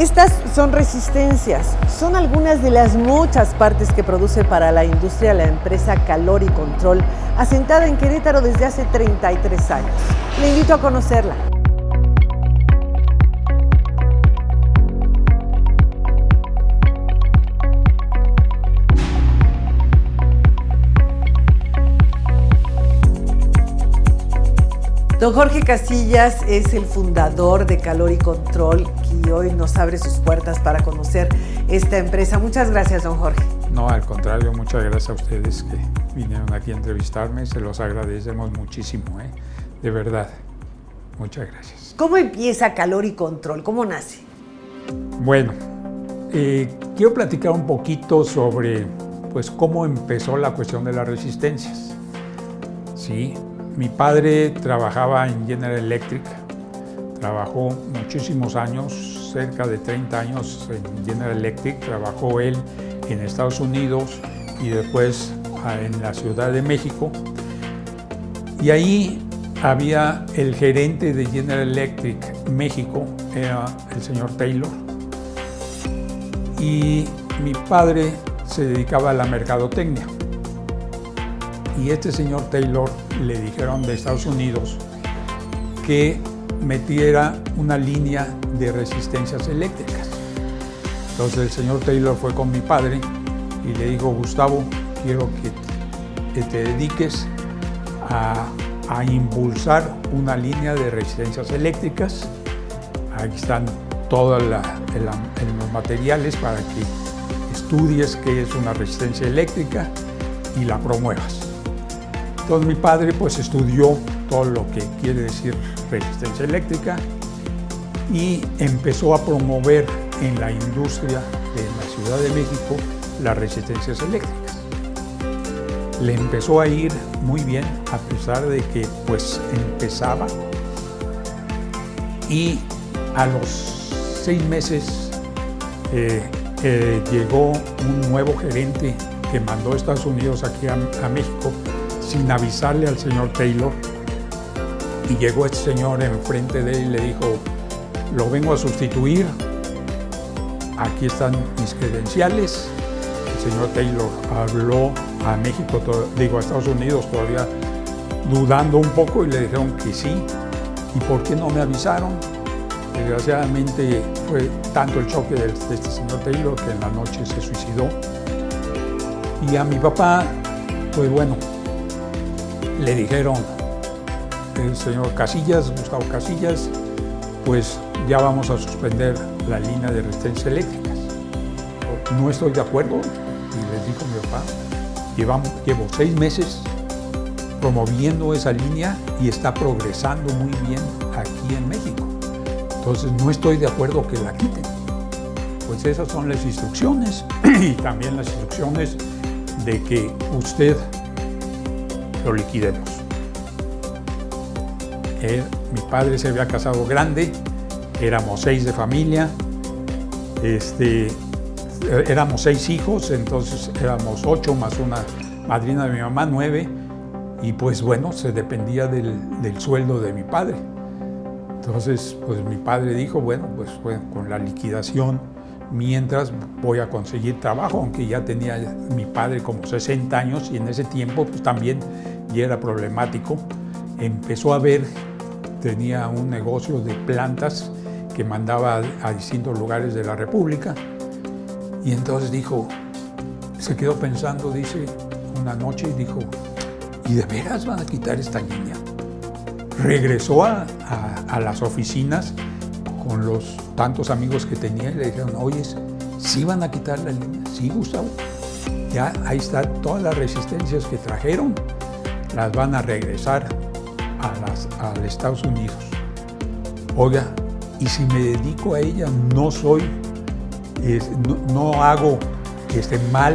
Estas son resistencias, son algunas de las muchas partes que produce para la industria la empresa Calor y Control, asentada en Querétaro desde hace 33 años. Le invito a conocerla. Don Jorge Casillas es el fundador de Calor y Control y hoy nos abre sus puertas para conocer esta empresa. Muchas gracias, don Jorge. No, al contrario, muchas gracias a ustedes que vinieron aquí a entrevistarme. Se los agradecemos muchísimo, de verdad. Muchas gracias. ¿Cómo empieza Calor y Control? ¿Cómo nace? Bueno, quiero platicar un poquito sobre cómo empezó la cuestión de las resistencias. Sí. Mi padre trabajaba en General Electric, trabajó muchísimos años, cerca de 30 años en General Electric, trabajó él en Estados Unidos y después en la Ciudad de México. Y ahí había el gerente de General Electric México, era el señor Taylor, y mi padre se dedicaba a la mercadotecnia. Y este señor Taylor le dijeron de Estados Unidos que metiera una línea de resistencias eléctricas. Entonces el señor Taylor fue con mi padre y le dijo: Gustavo, quiero que te dediques a impulsar una línea de resistencias eléctricas. Aquí están todos los materiales para que estudies qué es una resistencia eléctrica y la promuevas. Entonces mi padre estudió todo lo que quiere decir resistencia eléctrica y empezó a promover en la industria de la Ciudad de México las resistencias eléctricas. Le empezó a ir muy bien a pesar de que empezaba, y a los 6 meses llegó un nuevo gerente que mandó a Estados Unidos aquí a México sin avisarle al señor Taylor, y llegó este señor enfrente de él y le dijo: lo vengo a sustituir, aquí están mis credenciales. El señor Taylor habló a México, a Estados Unidos, todavía dudando un poco, y le dijeron que sí. ¿Y por qué no me avisaron? Desgraciadamente fue tanto el choque de este señor Taylor que en la noche se suicidó. Y a mi papá, le dijeron: el señor Casillas, Gustavo Casillas, ya vamos a suspender la línea de resistencias eléctricas. No estoy de acuerdo. Y les dijo mi papá: llevo 6 meses promoviendo esa línea y está progresando muy bien aquí en México. Entonces no estoy de acuerdo que la quiten. Esas son las instrucciones y también las instrucciones de que usted lo liquidemos. Mi padre se había casado grande, éramos 6 de familia, éramos 6 hijos, entonces éramos 8 más una madrina de mi mamá, 9, y se dependía del sueldo de mi padre. Entonces mi padre dijo: con la liquidación, mientras voy a conseguir trabajo, aunque ya tenía mi padre como 60 años y en ese tiempo también ya era problemático. Empezó a ver, tenía un negocio de plantas que mandaba a distintos lugares de la República, y entonces se quedó pensando, dice, una noche y dijo: ¿y de veras van a quitar esta línea? Regresó a las oficinas con los tantos amigos que tenía y le dijeron: oye, ¿sí van a quitar la línea? Sí, Gustavo. Ya ahí están todas las resistencias que trajeron, las van a regresar a los Estados Unidos. Oiga, y si me dedico a ella, no hago mal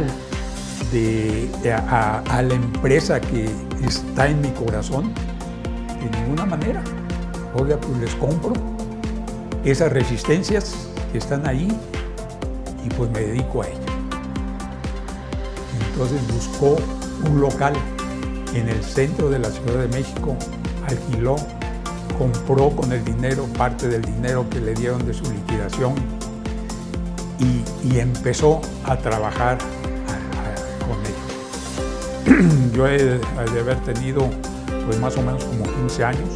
a la empresa que está en mi corazón, de ninguna manera. Oiga, les compro esas resistencias que están ahí y me dedico a ello. Entonces buscó un local en el centro de la Ciudad de México, alquiló, compró con el dinero, parte del dinero que le dieron de su liquidación, y empezó a trabajar con ellos. Yo he de haber tenido pues más o menos como 15 años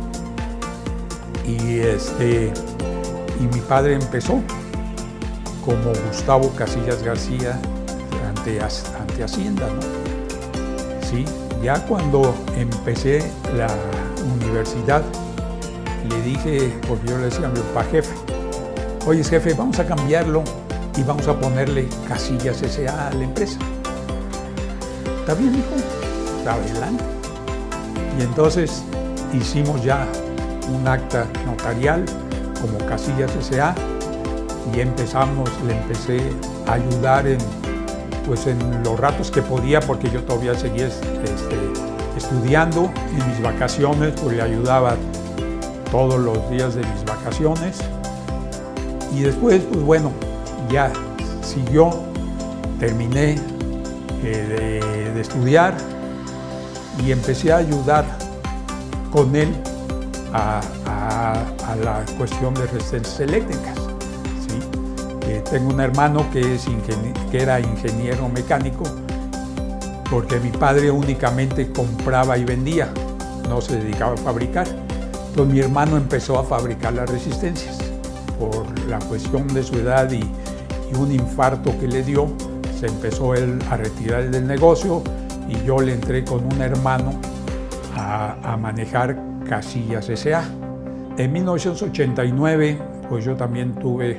y mi padre empezó como Gustavo Casillas García ante Hacienda, ¿no? Sí, ya cuando empecé la universidad le dije, porque yo le decía a mi papá, jefe, oye jefe, vamos a cambiarlo y vamos a ponerle Casillas S.A. a la empresa. ¿Está bien, hijo? Adelante. Y entonces hicimos ya un acta notarial como Casillas S.A. y le empecé a ayudar en los ratos que podía, porque yo todavía seguía estudiando. En mis vacaciones pues le ayudaba todos los días de mis vacaciones. Y después, pues bueno, ya siguió, terminé de estudiar y empecé a ayudar con él a la cuestión de resistencias eléctricas. ¿Sí? Tengo un hermano que era ingeniero mecánico, porque mi padre únicamente compraba y vendía, no se dedicaba a fabricar. Entonces mi hermano empezó a fabricar las resistencias. Por la cuestión de su edad y un infarto que le dio, se empezó él a retirar del negocio y yo le entré con un hermano a manejar Casillas S.A. En 1989, pues yo también tuve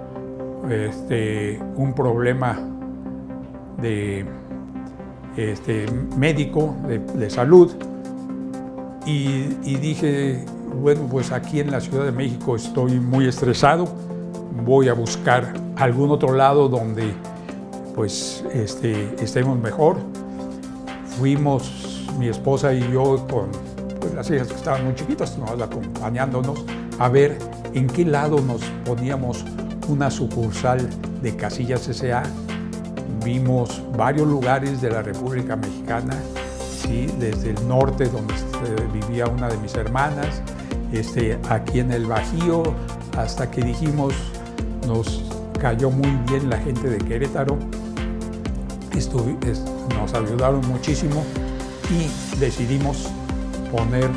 un problema médico, de salud, y dije, bueno, pues aquí en la Ciudad de México estoy muy estresado, voy a buscar algún otro lado donde pues estemos mejor. Fuimos, mi esposa y yo, con pues, las hijas que estaban muy chiquitas, acompañándonos, a ver en qué lado nos poníamos una sucursal de Casillas S.A. Vimos varios lugares de la República Mexicana, ¿sí? Desde el norte, donde vivía una de mis hermanas, aquí en el Bajío, hasta que dijimos, nos cayó muy bien la gente de Querétaro, nos ayudaron muchísimo y decidimos poner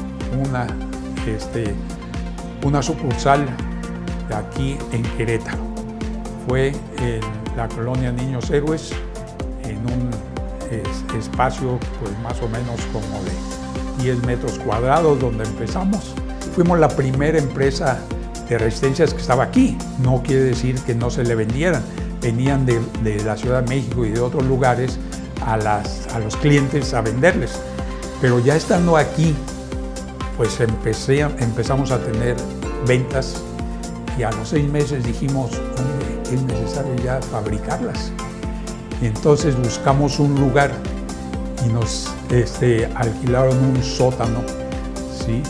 una sucursal aquí en Querétaro. Fue en la colonia Niños Héroes, en un espacio pues más o menos como de 10 metros cuadrados donde empezamos. Fuimos la primera empresa de resistencias que estaba aquí. No quiere decir que no se le vendieran. Venían de la Ciudad de México y de otros lugares a los clientes a venderles. Pero ya estando aquí, pues empezamos a tener ventas y a los 6 meses dijimos, hombre, es necesario ya fabricarlas. Y entonces buscamos un lugar y nos alquilaron un sótano, ¿sí?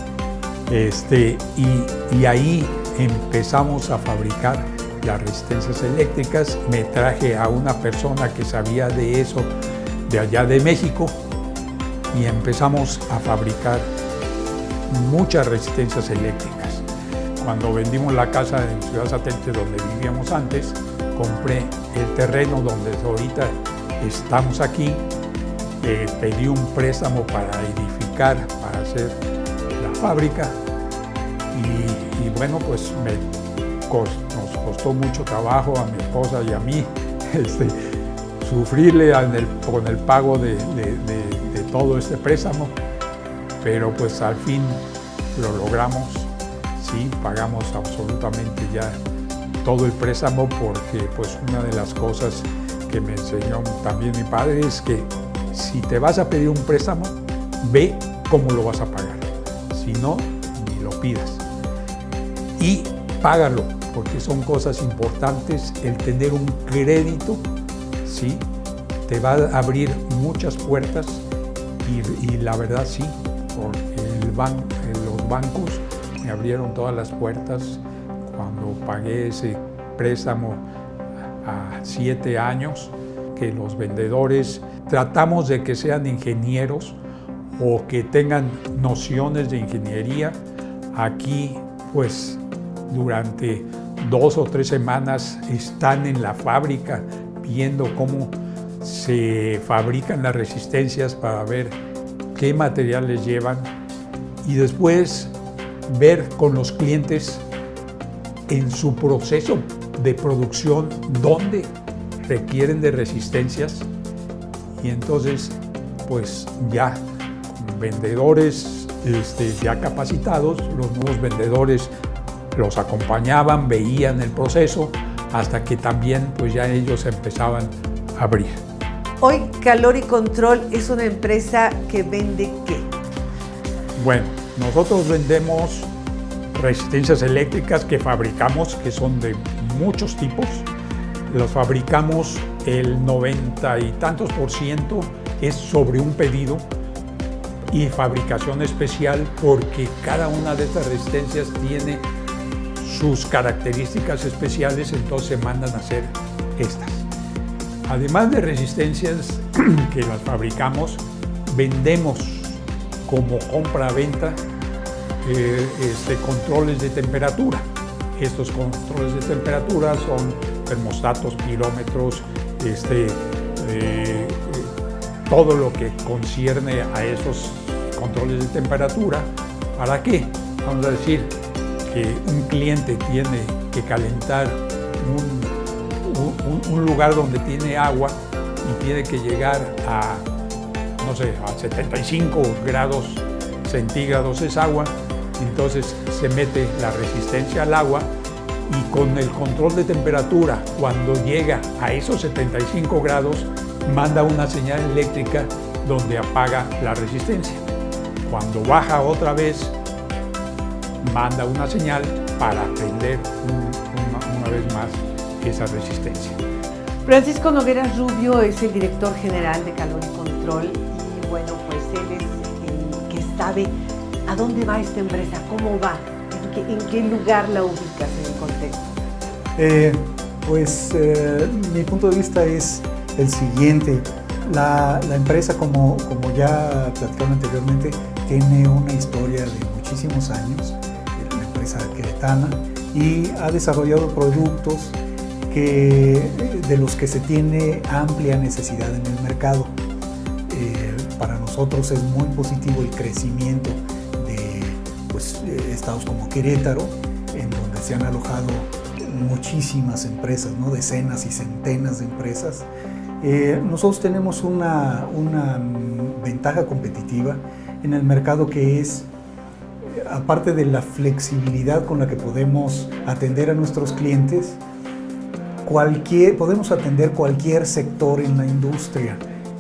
Y ahí empezamos a fabricar las resistencias eléctricas. Me traje a una persona que sabía de eso, de allá de México, y empezamos a fabricar muchas resistencias eléctricas. Cuando vendimos la casa en Ciudad Satélite donde vivíamos antes, compré el terreno donde ahorita estamos aquí, pedí un préstamo para edificar, para hacer la fábrica, y bueno, pues nos costó mucho trabajo a mi esposa y a mí sufrirle con el pago de todo este préstamo, pero pues al fin lo logramos, sí, pagamos absolutamente ya todo el préstamo, porque pues una de las cosas que me enseñó también mi padre es que si te vas a pedir un préstamo, ve cómo lo vas a pagar, si no, ni lo pidas y págalo, porque son cosas importantes. El tener un crédito, ¿sí?, te va a abrir muchas puertas y la verdad sí, porque los bancos me abrieron todas las puertas cuando pagué ese préstamo a 7 años, que los vendedores tratamos de que sean ingenieros o que tengan nociones de ingeniería. Aquí, pues, durante 2 o 3 semanas están en la fábrica viendo cómo se fabrican las resistencias para ver qué materiales llevan y después ver con los clientes en su proceso de producción dónde requieren de resistencias y entonces pues ya con vendedores ya capacitados, los nuevos vendedores los acompañaban, veían el proceso hasta que también pues ya ellos empezaban a abrir. Hoy Calor y Control es una empresa que vende ¿qué? Bueno, nosotros vendemos resistencias eléctricas que fabricamos, que son de muchos tipos. Los fabricamos el 90 y tantos % es sobre un pedido y fabricación especial porque cada una de estas resistencias tiene sus características especiales, entonces se mandan a hacer estas. Además de resistencias que las fabricamos, vendemos como compra-venta controles de temperatura. Estos controles de temperatura son termostatos, pirómetros, todo lo que concierne a esos controles de temperatura. ¿Para qué? Vamos a decir que un cliente tiene que calentar un lugar donde tiene agua y tiene que llegar a, no sé, a 75 grados centígrados es agua, entonces se mete la resistencia al agua y con el control de temperatura, cuando llega a esos 75 grados, manda una señal eléctrica donde apaga la resistencia. Cuando baja otra vez, manda una señal para prender una vez más esa resistencia. Francisco Nogueras Rubio es el director general de Calor y Control y bueno, pues él es el que sabe a dónde va esta empresa, cómo va, en qué lugar la ubicas en el contexto. Mi punto de vista es el siguiente. La empresa, como ya platicaron anteriormente, tiene una historia de muchísimos años, la empresa queretana, y ha desarrollado productos de los que se tiene amplia necesidad en el mercado. Para nosotros es muy positivo el crecimiento de estados como Querétaro, en donde se han alojado muchísimas empresas, ¿no? Decenas y centenas de empresas. Nosotros tenemos una ventaja competitiva en el mercado que es, aparte de la flexibilidad con la que podemos atender a nuestros clientes, podemos atender cualquier sector en la industria.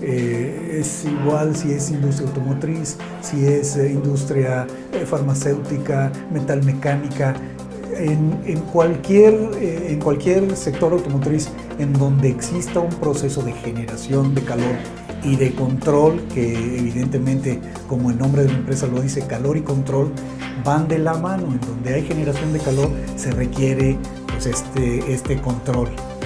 Es igual si es industria automotriz, si es industria farmacéutica, metalmecánica, en cualquier sector automotriz en donde exista un proceso de generación de calor y de control, que evidentemente, como el nombre de la empresa lo dice, Calor y Control van de la mano. En donde hay generación de calor se requiere pues, este control.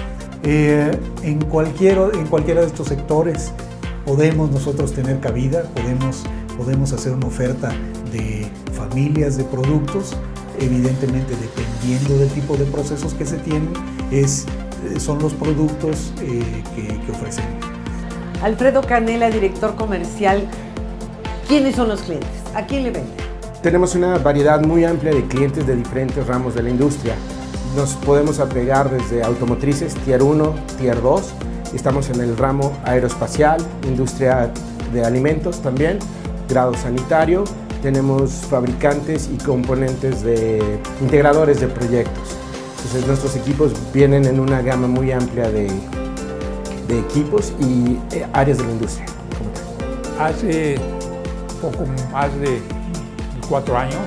En cualquiera de estos sectores podemos nosotros tener cabida, podemos hacer una oferta de familias de productos. Evidentemente, dependiendo del tipo de procesos que se tienen, son los productos que ofrecemos. Alfredo Canela, director comercial, ¿quiénes son los clientes? ¿A quién le venden? Tenemos una variedad muy amplia de clientes de diferentes ramos de la industria. Nos podemos apegar desde automotrices, Tier 1, Tier 2. Estamos en el ramo aeroespacial, industria de alimentos también, grado sanitario. Tenemos fabricantes y componentes de integradores de proyectos. Entonces nuestros equipos vienen en una gama muy amplia de equipos y áreas de la industria. Hace poco más de 4 años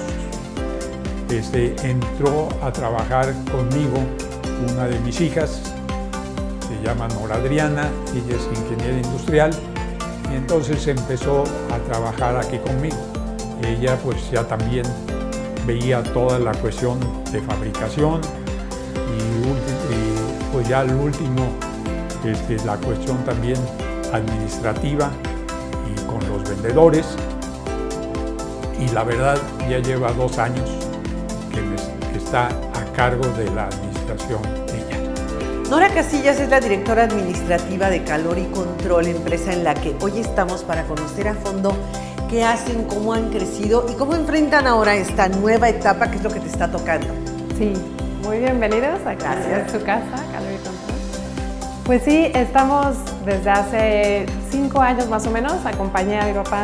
entró a trabajar conmigo una de mis hijas, se llama Nora Adriana, ella es ingeniera industrial y entonces empezó a trabajar aquí conmigo. Ella pues ya también veía toda la cuestión de fabricación y pues ya al último la cuestión también administrativa y con los vendedores, y la verdad ya lleva 2 años que está a cargo de la administración administración ella. Nora Casillas es la directora administrativa de Calor y Control, empresa en la que hoy estamos para conocer a fondo qué hacen, cómo han crecido y cómo enfrentan ahora esta nueva etapa que es lo que te está tocando. Sí, muy bienvenidos aquí a su casa, Calor y Control. Pues sí, estamos desde hace 5 años más o menos, acompañé a mi papá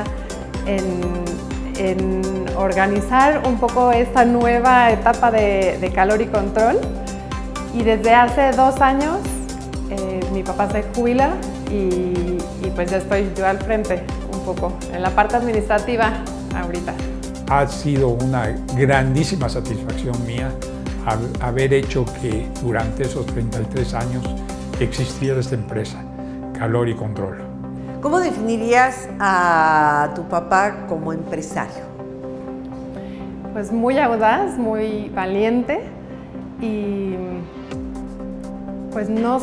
en organizar un poco esta nueva etapa de Calor y Control. Y desde hace 2 años mi papá se jubila y pues ya estoy yo al frente un poco, en la parte administrativa ahorita. Ha sido una grandísima satisfacción mía haber hecho que durante esos 33 años existiera esta empresa, Calor y Control. ¿Cómo definirías a tu papá como empresario? Pues muy audaz, muy valiente y pues no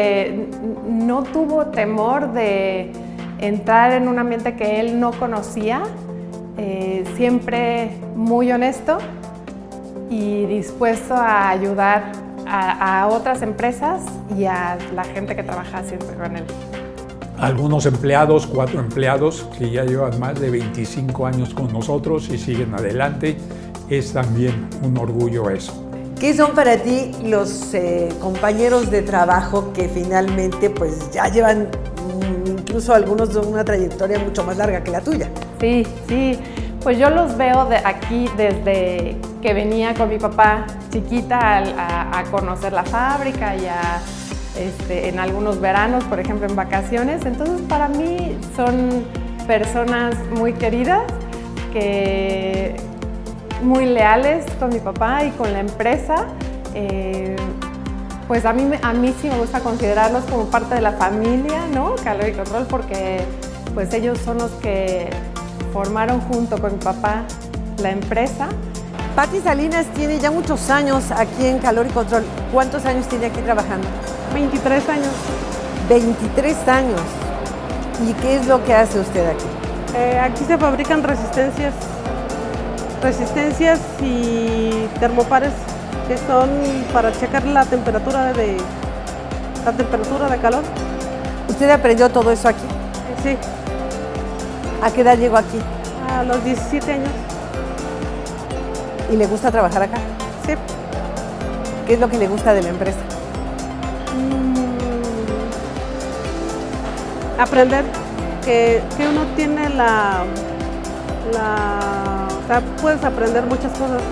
tuvo temor de entrar en un ambiente que él no conocía, siempre muy honesto y dispuesto a ayudar a otras empresas y a la gente que trabaja siempre con él. Algunos empleados, 4 empleados que ya llevan más de 25 años con nosotros y siguen adelante, es también un orgullo eso. ¿Qué son para ti los compañeros de trabajo que finalmente pues ya llevan incluso algunos de una trayectoria mucho más larga que la tuya? Sí, sí, pues yo los veo aquí desde que venía con mi papá chiquita a conocer la fábrica y en algunos veranos, por ejemplo, en vacaciones. Entonces, para mí son personas muy queridas, muy leales con mi papá y con la empresa. Pues a mí sí me gusta considerarlos como parte de la familia, ¿no? Calor y Control, porque pues ellos son los que formaron junto con mi papá la empresa. Pati Salinas tiene ya muchos años aquí en Calor y Control. ¿Cuántos años tiene aquí trabajando? 23 años. 23 años. ¿Y qué es lo que hace usted aquí? Aquí se fabrican resistencias y termopares que son para checar la temperatura de calor. ¿Usted aprendió todo eso aquí? Sí. ¿A qué edad llegó aquí? A los 17 años. ¿Y le gusta trabajar acá? Sí. ¿Qué es lo que le gusta de la empresa? Aprender, que uno tiene o sea, puedes aprender muchas cosas.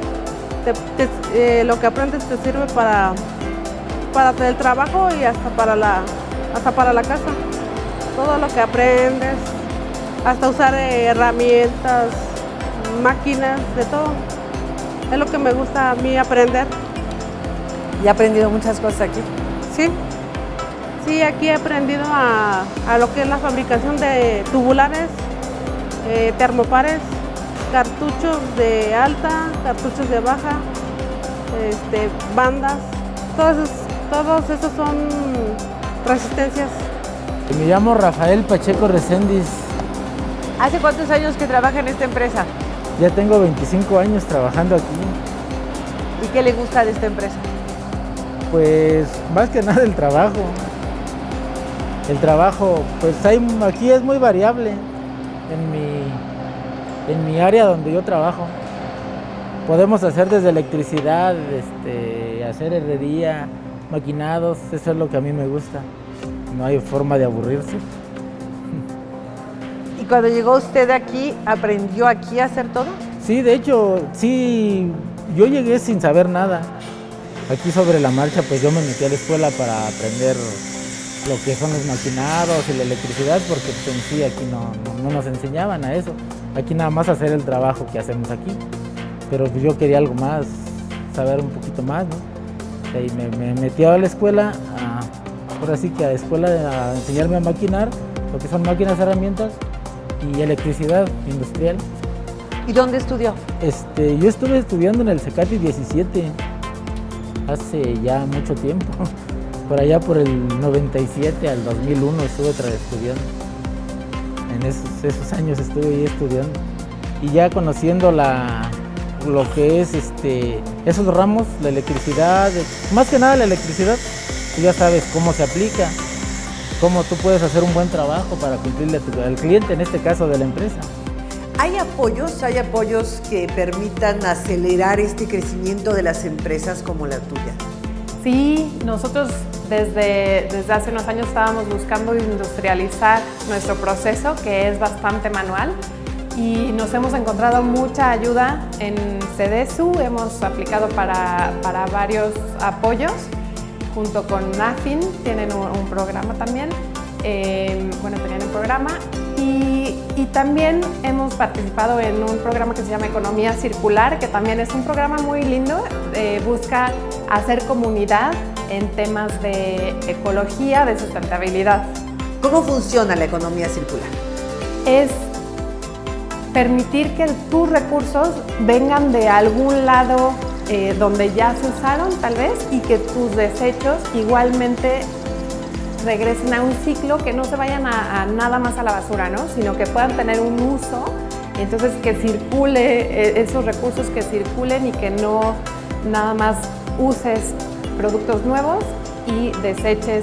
Lo que aprendes te sirve para el trabajo y hasta para la casa. Todo lo que aprendes, hasta usar herramientas, máquinas, de todo. Es lo que me gusta a mí aprender. ¿Y ha aprendido muchas cosas aquí? Sí. Sí, aquí he aprendido a lo que es la fabricación de tubulares, termopares, cartuchos de alta, cartuchos de baja, bandas. Todos esos son resistencias. Me llamo Rafael Pacheco Reséndiz. ¿Hace cuántos años que trabaja en esta empresa? Ya tengo 25 años trabajando aquí. ¿Y qué le gusta de esta empresa? Pues más que nada el trabajo. El trabajo, pues aquí es muy variable en mi área donde yo trabajo. Podemos hacer desde electricidad, hacer herrería, maquinados, eso es lo que a mí me gusta. No hay forma de aburrirse. ¿Y cuando llegó usted aquí, aprendió aquí a hacer todo? Sí, de hecho, sí, yo llegué sin saber nada. Aquí sobre la marcha, pues yo me metí a la escuela para aprender lo que son los maquinados y la electricidad, porque pues, en sí aquí no nos enseñaban a eso. Aquí nada más hacer el trabajo que hacemos aquí. Pero pues, yo quería algo más, saber un poquito más, ¿no? Y me metí a la escuela, ahora sí que a la escuela a enseñarme a maquinar, lo que son máquinas, herramientas y electricidad industrial. ¿Y dónde estudió? Yo estuve estudiando en el CECATI 17, hace ya mucho tiempo. Por allá por el 97 al 2001 estuve estudiando. En esos años estuve ahí estudiando. Y ya conociendo la lo que es esos ramos, la electricidad, más que nada la electricidad, tú ya sabes cómo se aplica, cómo tú puedes hacer un buen trabajo para cumplirle al cliente, en este caso de la empresa. ¿Hay apoyos que permitan acelerar este crecimiento de las empresas como la tuya? Sí, nosotros desde hace unos años estábamos buscando industrializar nuestro proceso, que es bastante manual, y nos hemos encontrado mucha ayuda en CEDESU. Hemos aplicado para varios apoyos, junto con NAFIN, tienen un programa también, tenían un programa, y también hemos participado en un programa que se llama Economía Circular, que también es un programa muy lindo, busca hacer comunidad en temas de ecología, de sustentabilidad. ¿Cómo funciona la economía circular? Es permitir que tus recursos vengan de algún lado donde ya se usaron tal vez, y que tus desechos igualmente regresen a un ciclo, que no se vayan a nada más a la basura, ¿no? Sino que puedan tener un uso, entonces que circule, esos recursos que circulen, y que no nada más uses productos nuevos y deseches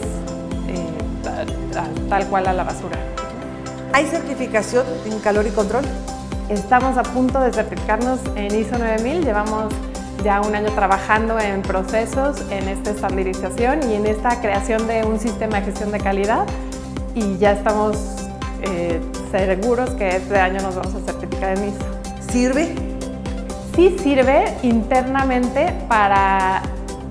tal cual a la basura. ¿Hay certificación en calor y control? Estamos a punto de certificarnos en ISO 9000, llevamos ya un año trabajando en procesos, en esta estandarización y en esta creación de un sistema de gestión de calidad, y ya estamos seguros que este año nos vamos a certificar en ISO. ¿Sirve? Sí sirve internamente para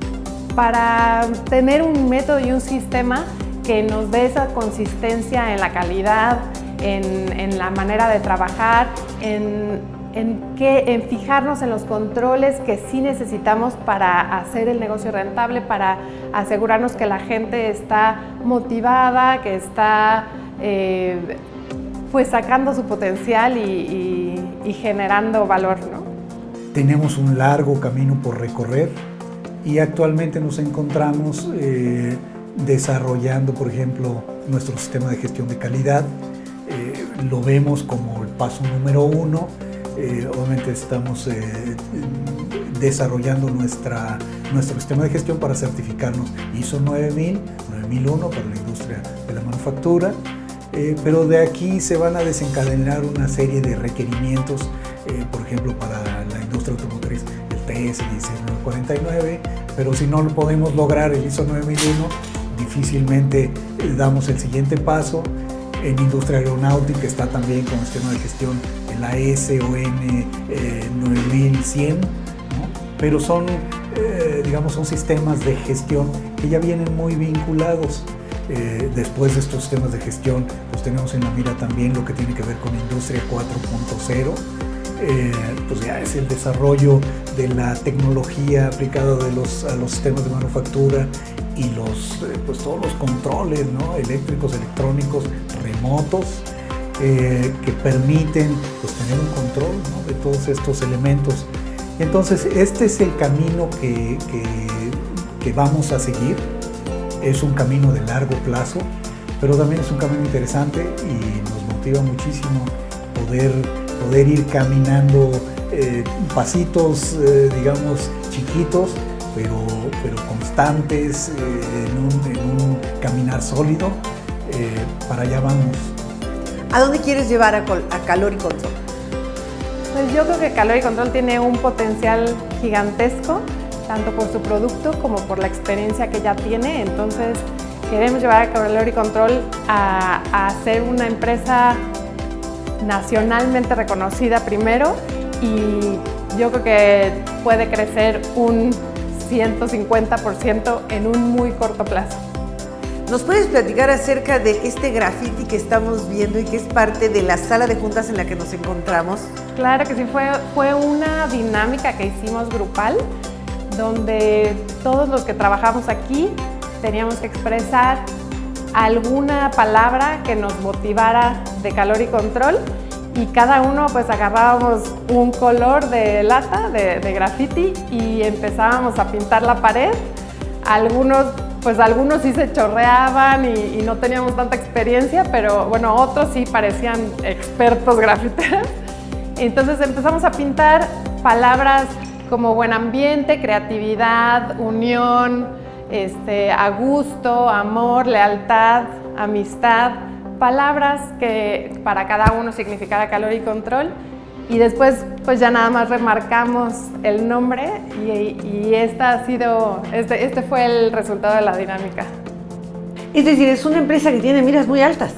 tener un método y un sistema que nos dé esa consistencia en la calidad, en la manera de trabajar, en fijarnos en los controles que sí necesitamos para hacer el negocio rentable, para asegurarnos que la gente está motivada, que está pues sacando su potencial y generando valor, ¿no? Tenemos un largo camino por recorrer y actualmente nos encontramos desarrollando, por ejemplo, nuestro sistema de gestión de calidad. Lo vemos como el paso número 1. Obviamente estamos desarrollando nuestro sistema de gestión para certificarnos ISO 9000, 9001 para la industria de la manufactura, pero de aquí se van a desencadenar una serie de requerimientos, por ejemplo para la industria automotriz, el TS 16949, pero si no lo podemos lograr el ISO 9001, difícilmente damos el siguiente paso. En industria aeronáutica está también con el sistema de gestión el AS/ON 9100, ¿no? Pero son, son sistemas de gestión que ya vienen muy vinculados. Después de estos sistemas de gestión, pues tenemos en la mira también lo que tiene que ver con Industria 4.0. Pues ya es el desarrollo de la tecnología aplicada a los sistemas de manufactura y todos los controles, ¿no? Eléctricos, electrónicos, remotos, que permiten pues, tener un control, ¿no? de todos estos elementos. Entonces este es el camino que vamos a seguir. Es un camino de largo plazo, pero también es un camino interesante y nos motiva muchísimo poder ir caminando pasitos, chiquitos, pero constantes, en un caminar sólido. Para allá vamos. ¿A dónde quieres llevar a Calor y Control? Pues yo creo que Calor y Control tiene un potencial gigantesco, tanto por su producto como por la experiencia que ya tiene. Entonces queremos llevar a Calor y Control a ser una empresa nacionalmente reconocida primero, y yo creo que puede crecer un 150% en un muy corto plazo. ¿Nos puedes platicar acerca de este graffiti que estamos viendo y que es parte de la sala de juntas en la que nos encontramos? Claro que sí, fue una dinámica que hicimos grupal, donde todos los que trabajamos aquí teníamos que expresar alguna palabra que nos motivara de Calor y Control, y cada uno pues agarrábamos un color de lata de graffiti y empezábamos a pintar la pared. Algunos sí se chorreaban y no teníamos tanta experiencia, pero bueno, otros sí parecían expertos grafiteros. Entonces empezamos a pintar palabras como buen ambiente, creatividad, unión, a gusto, amor, lealtad, amistad, palabras que para cada uno significara calor y control. Y después pues ya nada más remarcamos el nombre y este fue el resultado de la dinámica. Es decir, es una empresa que tiene miras muy altas.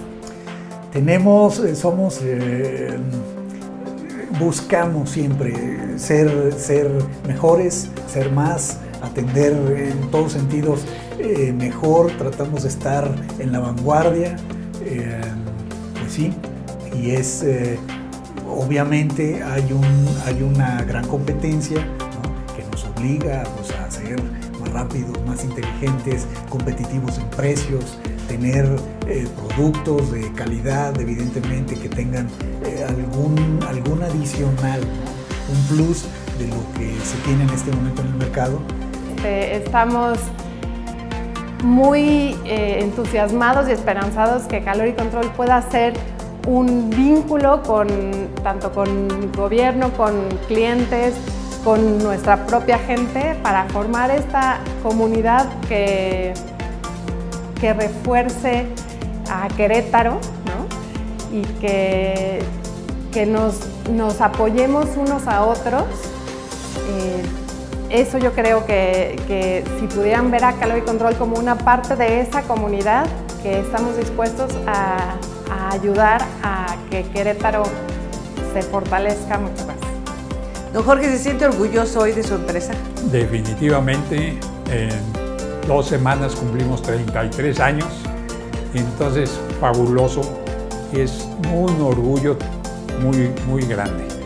Buscamos siempre ser mejores, ser más, atender en todos sentidos mejor, tratamos de estar en la vanguardia, pues sí, y obviamente hay una gran competencia, ¿no?, que nos obliga pues, a ser más rápidos, más inteligentes, competitivos en precios, tener productos de calidad, evidentemente, que tengan algún adicional, ¿no?, un plus de lo que se tiene en este momento en el mercado. Estamos muy entusiasmados y esperanzados que Calor y Control pueda ser un vínculo tanto con gobierno, con clientes, con nuestra propia gente, para formar esta comunidad que refuerce a Querétaro, ¿no?, y que nos apoyemos unos a otros. Eso yo creo que si pudieran ver a Calor y Control como una parte de esa comunidad, que estamos dispuestos a ayudar a que Querétaro se fortalezca mucho más. Don Jorge, ¿se siente orgulloso hoy de su empresa? Definitivamente, en 2 semanas cumplimos 33 años, entonces fabuloso, es un orgullo muy, muy grande.